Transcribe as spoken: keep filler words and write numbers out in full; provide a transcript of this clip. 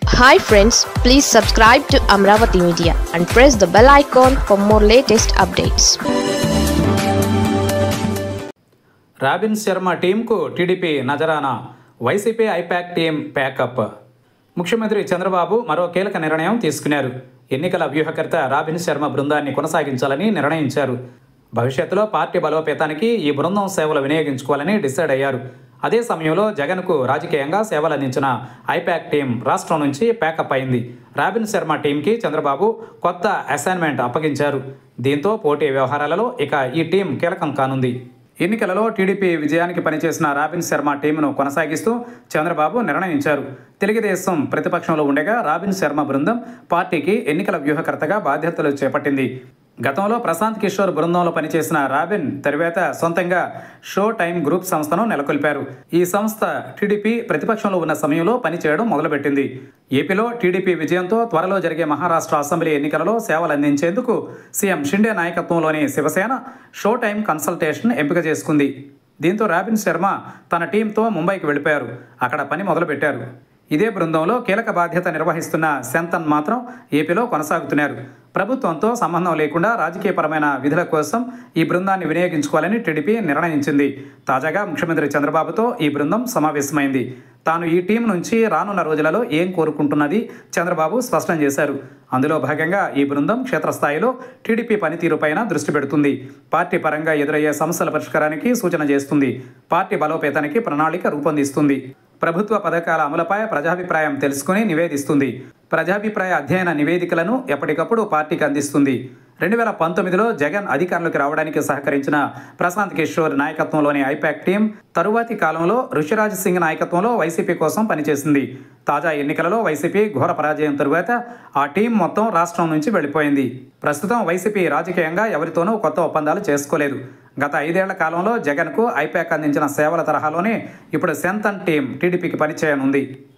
Hi friends, please subscribe to Amravati Media and press the bell icon for more latest updates. Robin Sharma టీంకు టీడీపీ నజరానా, YCP IPAC team pack up. ముఖ్యమంత్రి చంద్రబాబు మరో కీలక నిర్ణయం తీసుకున్నారు. ఎన్నికల వ్యూహకర్త రాబిన్ శర్మ బృందాన్ని కొనసాగించాలని నిర్ణయించారు. భవిష్యత్తులో పార్టీ బలోపేతానికి ఈ బృందం సేవలు వినియోగించుకోవాలని డిసైడ్ అయ్యారు. అదే సమయంలో జగన్కు రాజకీయంగా సేవలు అందించిన ఐపాక్ టీం రాష్ట్రం నుంచి ప్యాకప్ అయింది. రాబిన్ శర్మ టీంకి చంద్రబాబు కొత్త అసైన్మెంట్ అప్పగించారు. దీంతో పోటీ వ్యవహారాలలో ఇక ఈ టీం కీలకం కానుంది. ఎన్నికలలో టీడీపీ విజయానికి పనిచేసిన రాబిన్ శర్మ టీంను కొనసాగిస్తూ చంద్రబాబు నిర్ణయించారు. తెలుగుదేశం ప్రతిపక్షంలో ఉండగా రాబిన్ శర్మ బృందం పార్టీకి ఎన్నికల వ్యూహకర్తగా బాధ్యతలు చేపట్టింది. గతంలో ప్రశాంత్ కిషోర్ బృందంలో పనిచేసిన రాబిన్ తరువాత సొంతంగా షో టైం గ్రూప్ సంస్థను నెలకొల్పారు. ఈ సంస్థ టీడీపీ ప్రతిపక్షంలో ఉన్న సమయంలో పనిచేయడం మొదలుపెట్టింది. ఏపీలో టీడీపీ విజయంతో త్వరలో జరిగే మహారాష్ట్ర అసెంబ్లీ ఎన్నికలలో సేవలు అందించేందుకు సీఎం షిండే నాయకత్వంలోని శివసేన షో టైం కన్సల్టేషన్ ఎంపిక చేసుకుంది. దీంతో రాబిన్ శర్మ తన టీంతో ముంబైకి వెళ్ళిపోయారు. అక్కడ పని మొదలుపెట్టారు. ఇదే బృందంలో కీలక బాధ్యత నిర్వహిస్తున్న శంతన్ మాత్రం ఏపీలో కొనసాగుతున్నారు. ప్రభుత్వంతో సంబంధం లేకుండా రాజకీయపరమైన విధుల కోసం ఈ బృందాన్ని వినియోగించుకోవాలని టీడీపీ నిర్ణయించింది. తాజాగా ముఖ్యమంత్రి చంద్రబాబుతో ఈ బృందం సమావేశమైంది. తాను ఈ టీం నుంచి రానున్న రోజులలో ఏం కోరుకుంటున్నది చంద్రబాబు స్పష్టం చేశారు. అందులో భాగంగా ఈ బృందం క్షేత్రస్థాయిలో టీడీపీ పనితీరుపైన దృష్టి పెడుతుంది. పార్టీ పరంగా ఎదురయ్యే సమస్యల పరిష్కారానికి సూచన చేస్తుంది. పార్టీ బలోపేతానికి ప్రణాళిక రూపొందిస్తుంది. ప్రభుత్వ పథకాల అమలుపై ప్రజాభిప్రాయం తెలుసుకుని నివేదిస్తుంది. ప్రజాభిప్రాయ అధ్యయన నివేదికలను ఎప్పటికప్పుడు పార్టీకి అందిస్తుంది. రెండు వేల పంతొమ్మిదిలో జగన్ అధికారంలోకి రావడానికి సహకరించిన ప్రశాంత్ కిషోర్ నాయకత్వంలోని ఐపాక్ టీం తరువాతి కాలంలో ఋషిరాజ్ సింగ్ నాయకత్వంలో వైసీపీ కోసం పనిచేసింది. తాజా ఎన్నికలలో వైసీపీ ఘోర పరాజయం తరువాత ఆ టీం మొత్తం రాష్ట్రం నుంచి వెళ్ళిపోయింది. ప్రస్తుతం వైసీపీ రాజకీయంగా ఎవరితోనూ కొత్త ఒప్పందాలు చేసుకోలేదు. గత ఐదేళ్ల కాలంలో జగన్కు ఐపాక్ అందించిన సేవల తరహాలోనే ఇప్పుడు శంతన్ టీం టీడీపీకి పనిచేయనుంది.